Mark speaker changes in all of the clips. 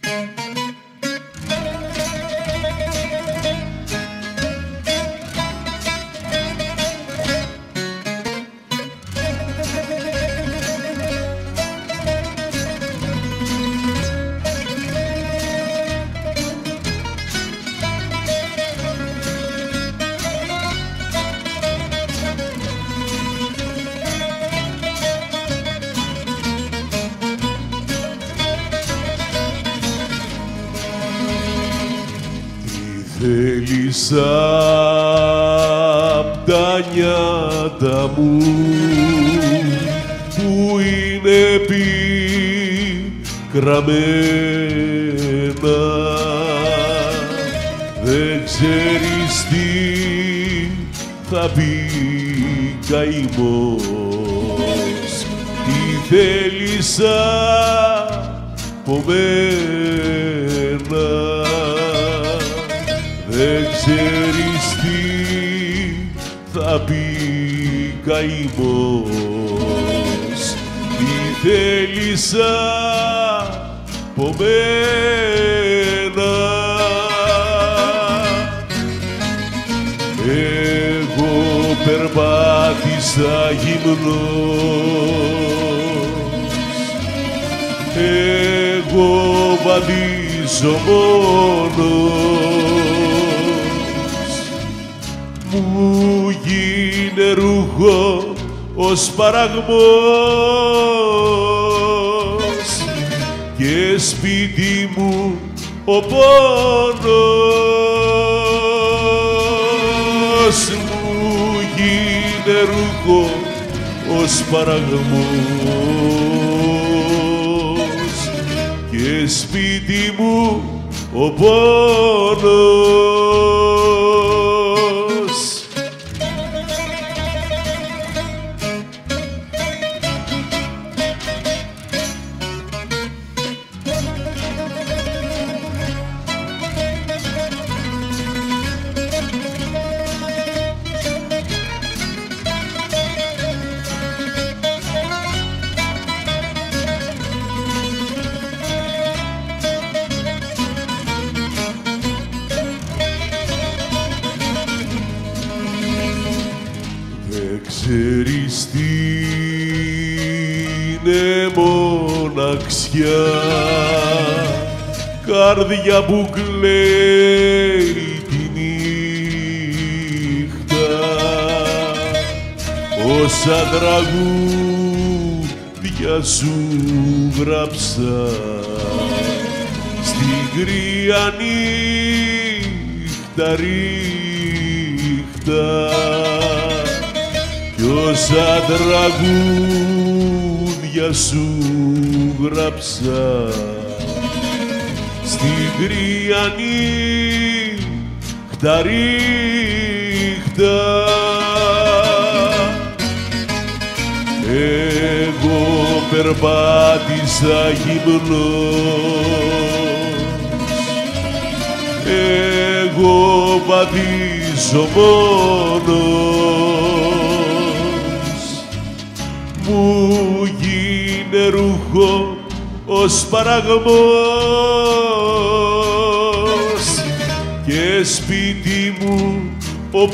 Speaker 1: Θέλησα απ' τα νιάτα μου που είναι πικραμένα, δεν ξέρεις τι θα πει καημός, τι θέλησα από μένα. Δεν ξέρεις τι θα πει καημός, τι θέλησα από μένα. Εγώ περπάτησα γυμνός, εγώ βαδίζω μόνος, μου γίνε ρούχο ο σπαραγμός και σπίτι μου ο πόνος, μου γίνε ρούχο ο σπαραγμός και σπίτι μου ο πόνος. Δεν ξέρεις τι είναι μοναξιά, καρδιά που κλαίει τη νύχτα, όσα τραγούδια σου γράψα στην κρύα νύχτα ρίχτα, κι όσα τραγούδια σου γράψα στην κρύα νύχτα ρίχτα. Εγώ περπάτησα γυμνός, εγώ βαδίζω μόνος, μου γίνε ρούχο ο σπαραγμός και σπίτι μου ο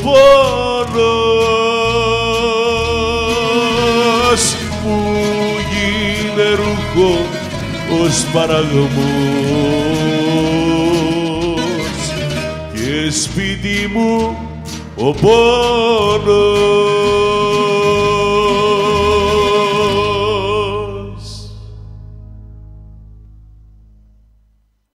Speaker 1: πόνος, μου γίνε ρούχο ο σπαραγμός και σπίτι μου ο πόνος.